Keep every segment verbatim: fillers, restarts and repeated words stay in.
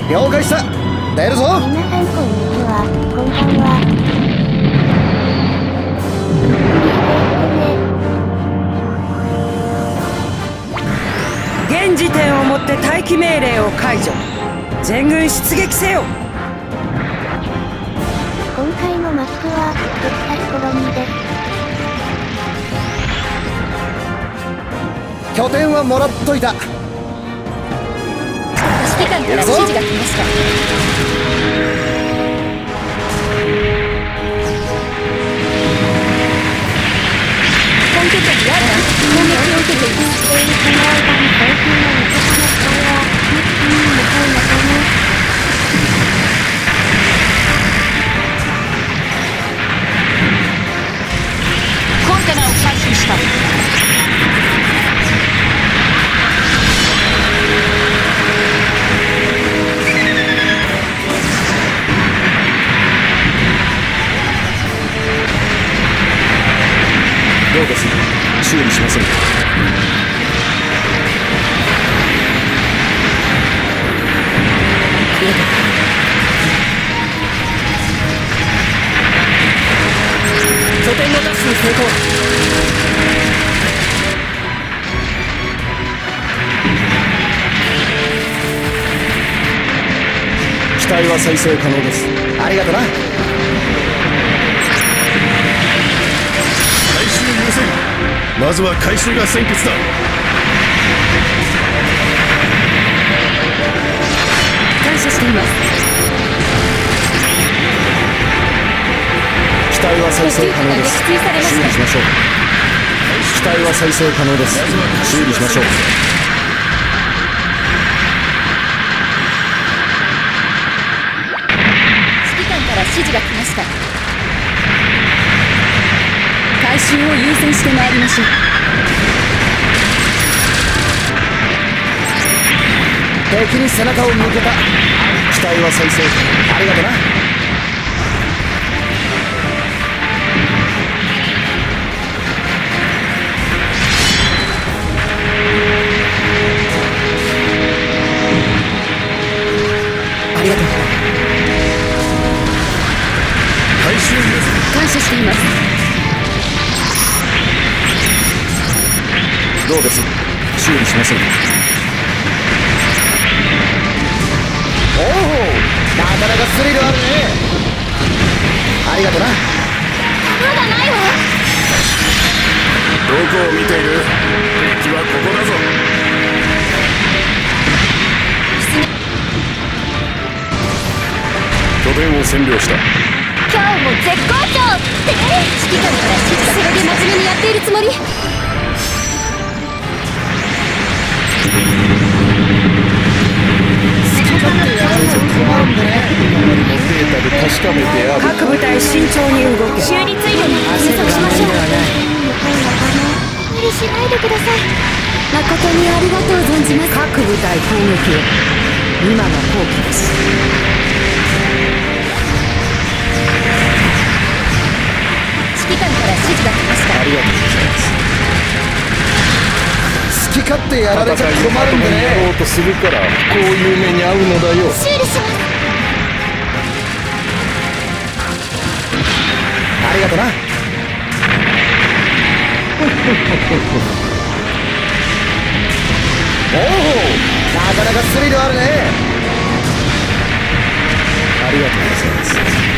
了解した。出るぞ。 皆さんこんにちは。こんばんは。 現時点をもって待機命令を解除。全軍出撃せよ。 今回のマスクはテキサスコロニーです。 拠点はもらっといた。 指揮官から指示が来ました。本拠地にあるな。攻撃を受けています。 この間に最近の味方の機体は日本に向かうのかな。 コンテナを回収した。 どうです？修理しませんか？ 拠点の奪取成功。 機体は再生可能です。ありがとな。 回収優先。まずは回収が先決だ。 感謝しています。 機体は再生可能です。 撃墜されました。 修理しましょう。機体は再生可能です。修理しましょう。 指揮官から指示が来ました。回収を優先してまいりましょう。 敵に背中を向けた。機体は再生。ありがとな。ありがとう。 回収優先。 感謝しています。 どうです？修理しませんか？おお、なかなかスリルあるね。ありがとな。 まだないわ。 どこを見ている？敵はここだぞ。拠点を占領した。 今日も絶好調って指揮官から指示が。それで真面目にやっているつもり。 確かめてある。 各部隊慎重に動け。 修理ついでに計測しましょう。無理しないでください。誠にありがとう存じます。 各部隊攻撃を。今が好機です。 指揮官から指示が来ました。 ありがとうございます。好き勝手やられちゃ困るんでね。 やろうとするからこういう目に遭うのだよ。 修理します。 ありがとな。おお、なかなかスリルあるね。ありがとうございます。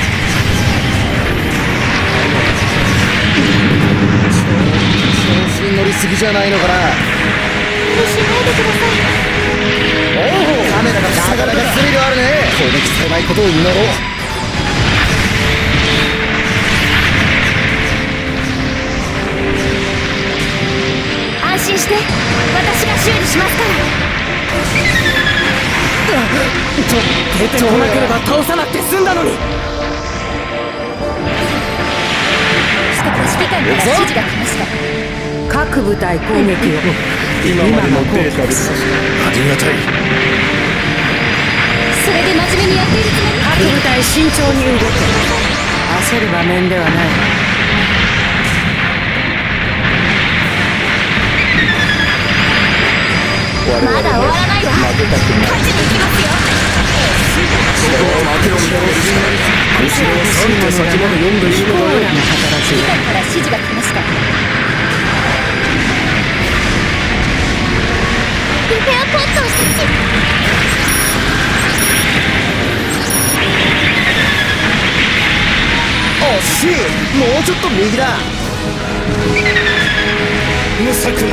調子に乗りすぎじゃないのかな。 無理しないでください。 おお、カメラがなかなかスリルあるね。攻撃されないことを祈ろう。 安心して、私が修理しますから。 出てこなければ倒さなくて済んだのに。 指揮官から指示が来ました。 各部隊攻撃を。 今までのデータです。ありがたい。 それで真面目にやっているつもり。 各部隊慎重に動け。焦る場面ではない。 まだ終わらないわ。勝ちに行きますよ。 後ろはさん手先まで読んでいいのだよ。 指揮官から指示が来ました。リペアポットを設置。 惜しい。もうちょっと右だ。 無策な。 そんな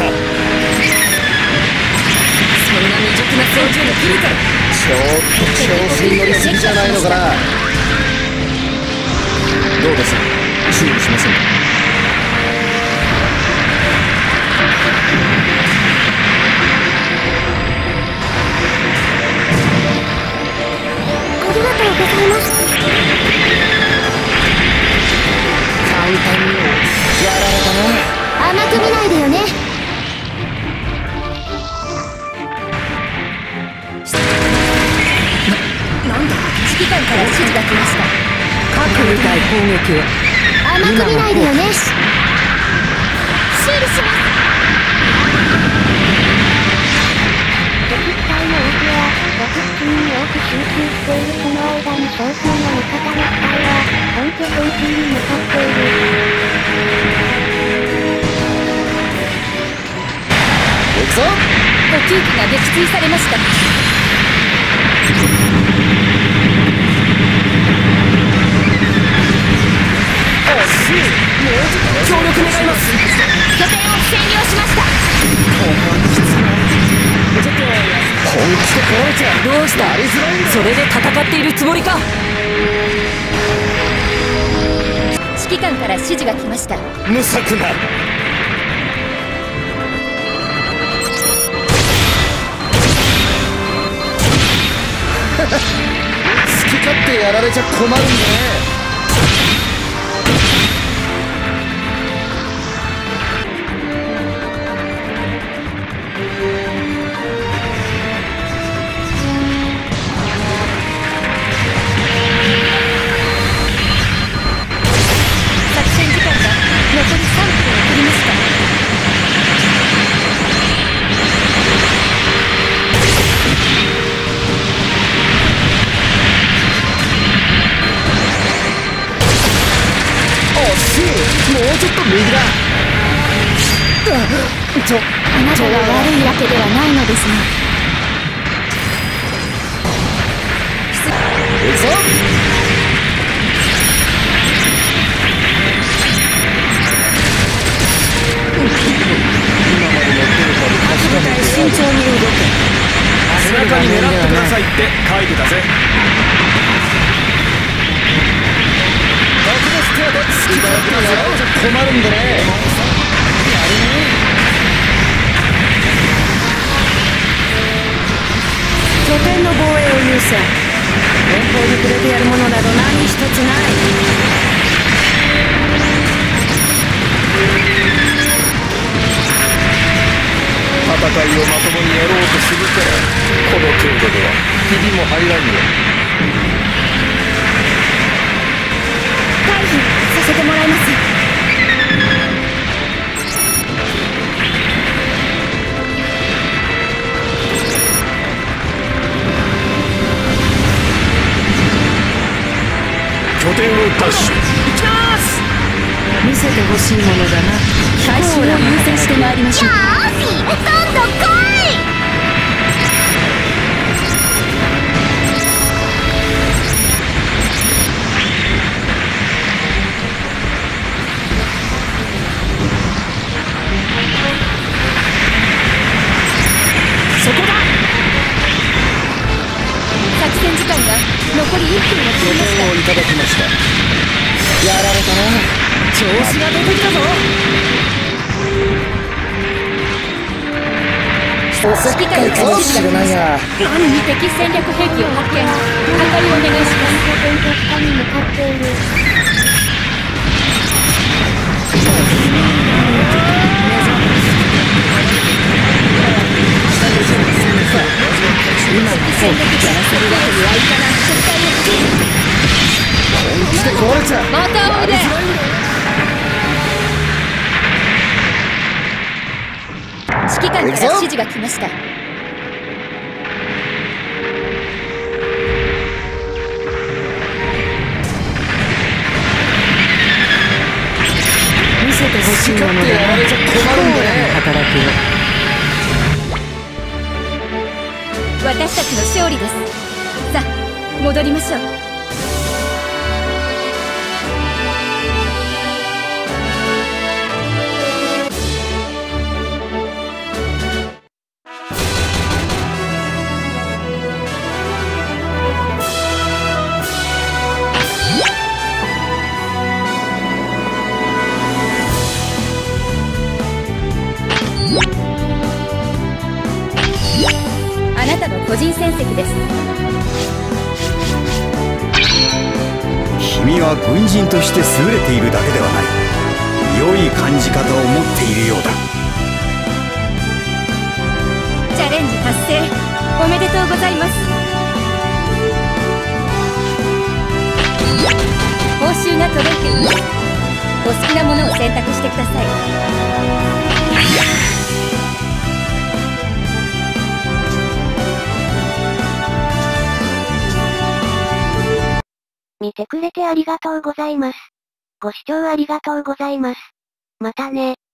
未熟な操縦の君からちょっと調子に乗りすぎじゃないのかな。どうです？修理しませんか？ ありがとうございます。 簡単にやられたな。 甘く見ないでよね。な、なんだ。指揮官から指示が来ました。 各部隊攻撃を。 甘く見ないでよね。修理します。 敵機体の多くはろく付近に多く集中している。その間に少数の味方の機体は本拠戦地に向かっている。 行くぞ。 補給機が撃墜されました。 惜しい。もうちょっと協力願います。 拠点を占領しました。 本気で壊れちゃどうした？それで戦っているつもりか？ 指揮官から指示が来ました。 無策な。 好き勝手やられちゃ困るんだね。 作戦時間が残りさんぷんを切りました。 もうちょっと右だ。ちょ、 あなたが悪いわけではないのですが。 行くぞ。 各部隊慎重に動け。 背中に狙ってくださいって書いてたぜ。 好きだってやられちゃ困るんでね。 拠点の防衛を優先。連邦に触れてやるものなど何一つない。 戦いをまともにやろうとするからこの程度ではひびも入らんよ。 退避させてもらいます。 拠点を奪取。 見せてほしいものだな。 最終を優先してまいりましょう。よーし、今度来い。そこだ。作戦時間が残りいっぷんを切りました。 拠点をいただきました。 やられたな。 調子が出てきたぞ。 おせっかいかもしれないが。 敵戦略兵器を発見。破壊をお願いします。 拠点と下に向かっている。 今の戦略やらせるわけにはいかない。 本気で壊れちゃう。 またおいで。指揮官から指示が来ました。 よ。 私たちの勝利です。さあ戻りましょう。あなたの個人戦績です。 君は軍人として優れているだけではない。良い感じ方を持っているようだ。 チャレンジ達成おめでとうございます。報酬が届いています。お好きなものを選択してください。 見てくれてありがとうございます。ご視聴ありがとうございます。またね。